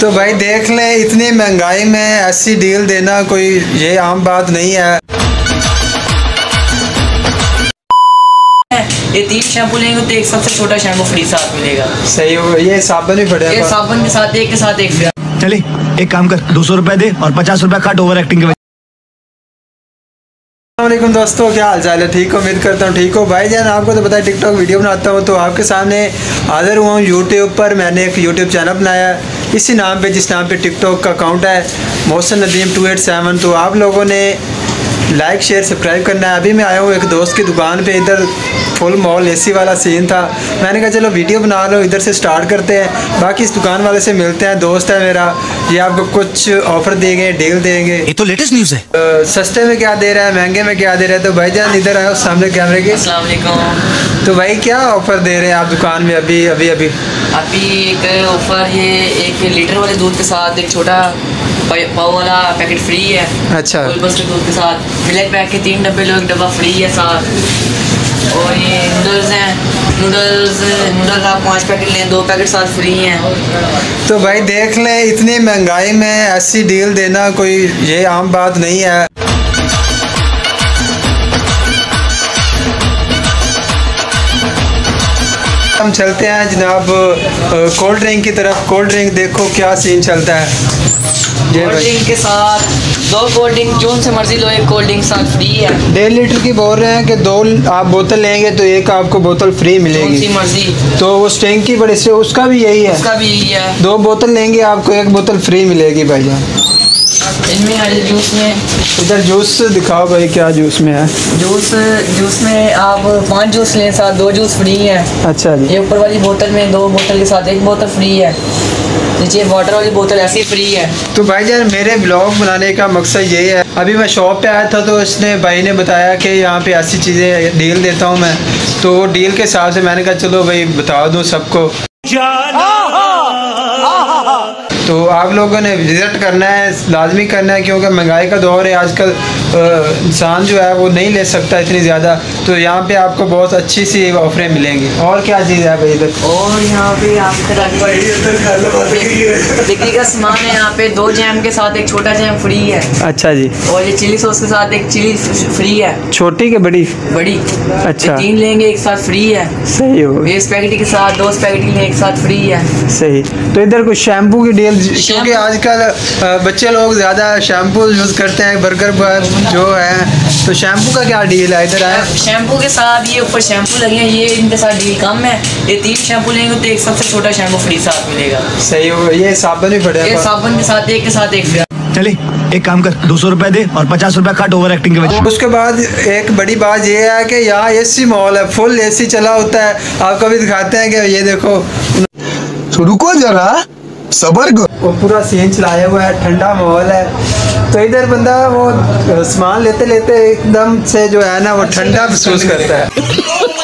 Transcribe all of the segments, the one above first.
तो भाई देख लें, इतनी महंगाई में ऐसी डील देना कोई ये आम बात नहीं है। ये 3 शैम्पू लेंगे तो एक सबसे छोटा शैम्पू फ्री साथ मिलेगा। सही हो, ये साबुन भी पड़ेगा। ये साबुन के साथ एक फ्री। चले एक काम कर, 200 रुपए दे और 50 रुपए काट ओवर एक्टिंग के। अस्सलामुअलैकुम दोस्तों, क्या हाल चाल है? ठीक हो? उम्मीद करता हूँ ठीक हो। भाई जान आपको तो पता है टिकटॉक वीडियो बनाता हूँ, तो आपके सामने हाजिर हुआ हूँ यूट्यूब पर। मैंने एक यूट्यूब चैनल बनाया है इसी नाम पे, जिस नाम पे टिकटॉक का अकाउंट है मोहसिन नदीम 287। तो आप लोगों ने लाइक शेयर सब्सक्राइब करना है। अभी मैं आया हूँ एक दोस्त की दुकान पे, इधर फुल मॉल एसी वाला सीन था। मैंने कहा चलो वीडियो बना लो, इधर से स्टार्ट करते हैं। बाकी इस दुकान वाले से मिलते हैं, दोस्त है मेरा, ये आपको कुछ ऑफर देंगे, डील देंगे। ये तो लेटेस्ट न्यूज़ है। सस्ते में क्या दे रहा है, महंगे में क्या दे रहा है। तो भाईजान इधर आए सामने कैमरे के। अस्सलाम वालेकुम। तो भाई क्या ऑफर दे रहे हैं आप दुकान में अभी एक ऑफर, ये 1 लीटर वाले दूध के साथ एक छोटा पाव वाला पैकेट फ्री है। अच्छा। बस के दूध के साथ मिल्क पैक के 3 डब्बे लो, 1 डब्बा फ्री है साथ। और ये नूडल्स हैं, नूडल आप 5 पैकेट लें, 2 पैकेट साथ फ्री हैं। तो भाई देख लें, इतनी महंगाई में ऐसी डील देना कोई ये आम बात नहीं है। हम चलते हैं जनाब कोल्ड ड्रिंक की तरफ। कोल्ड ड्रिंक देखो क्या सीन चलता है। कोल्ड ड्रिंक के साथ 2 कोल्ड ड्रिंक जो से मर्जी लो, 1 कोल्ड ड्रिंक साथ फ्री है। 1.5 लीटर की बोल रहे हैं कि 2 आप बोतल लेंगे तो एक आपको बोतल फ्री मिलेगी। सी मर्जी। तो वो स्टैंक की बड़े से उसका भी यही है। उसका भी यही है। 2 बोतल लेंगे आपको 1 बोतल फ्री मिलेगी भाईजान। इनमें हर जूस में, इधर जूस दिखाओ भाई, क्या जूस में है? जूस में आप 5 जूस लें, साथ 2 जूस फ्री हैं। अच्छा जी। ये ऊपर वाली बोतल में 2 बोतल के साथ 1 बोतल फ्री है। नीचे वाटर वाली बोतल ऐसी फ्री है। तो भाईजान मेरे ब्लॉग बनाने का मकसद यही है। अभी मैं शॉप पे आया था तो इसने भाई ने बताया कि यहाँ पे ऐसी चीज़ें डील देता हूँ मैं, तो डील के हिसाब से मैंने कहा चलो भाई बता दूँ सबको। तो आप लोगों ने विज़िट करना है, लाजमी करना है, क्योंकि महंगाई का दौर है आजकल। इंसान जो है वो नहीं ले सकता इतनी ज़्यादा। तो यहाँ पे आपको बहुत अच्छी सी ऑफरें मिलेंगी। और क्या चीज़ है भाई इधर? और यहाँ पे आप बिक्री का सामान है। यहाँ पे 2 जैम के साथ 1 छोटा जैम फ्री है। अच्छा जी। और ये चिली सॉस के साथ 1 चिली फ्री है। छोटी के बड़ी? बड़ी। अच्छा। 3 लेंगे एक साथ फ्री है। सही हो। ये स्पैगेटी के साथ 2 स्पैगेटी लेंगे एक साथ फ्री है। सही। तो इधर कुछ शैम्पू की डील, क्योंकि आजकल बच्चे लोग ज़्यादा शैम्पू यूज़ करते हैं, बर्गर पर जो है। तो शैम्पू का क्या डील है इधर है? शैम्पू के साथ ये ऊपर शैम्पू लगे हैं, ये इनके साथ डील कम है। ये 3 शैम्पू लेंगे तो एक सबसे छोटा शैम्पू फ्री साथ मिलेगा। सही हो। ये साबुन भी पड़ेगा। ये साबुन के साथ एक फ्री। चले एक काम कर, 200 रुपए दे और 50 रुपए काट ओवर एक्टिंग के वजह। उसके बाद एक बड़ी बात ये है कि यहाँ एसी मॉल है, फुल एसी चला होता है। आपको भी दिखाते हैं कि ये देखो। रुको जरा, सबर करो। वो पूरा सीन चलाया हुआ है, ठंडा माहौल है। तो इधर बंदा वो सामान लेते लेते एकदम से जो है ना वो ठंडा महसूस करता है।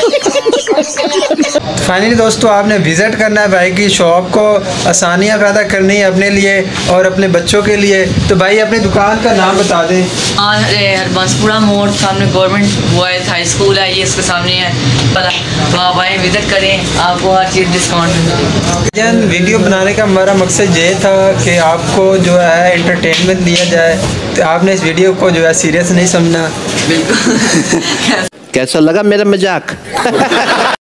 फाइनली दोस्तों आपने विज़िट करना है भाई की शॉप को, आसानियाँ पैदा करनी है अपने लिए और अपने बच्चों के लिए। तो भाई अपनी दुकान का नाम बता दें। हरबंसपुरा मोड़ सामने गवर्नमेंट बॉयज़ हाई स्कूल है, ये इसके सामने है पता। तो आप आए विज़िट करें, आपको हर चीज़ डिस्काउंट मिलेगी। वीडियो बनाने का हमारा मकसद ये था कि आपको जो है एंटरटेनमेंट दिया जाए। तो आपने इस वीडियो को जो है सीरियस नहीं समझना। बिल्कुल। कैसा लगा मेरा मजाक?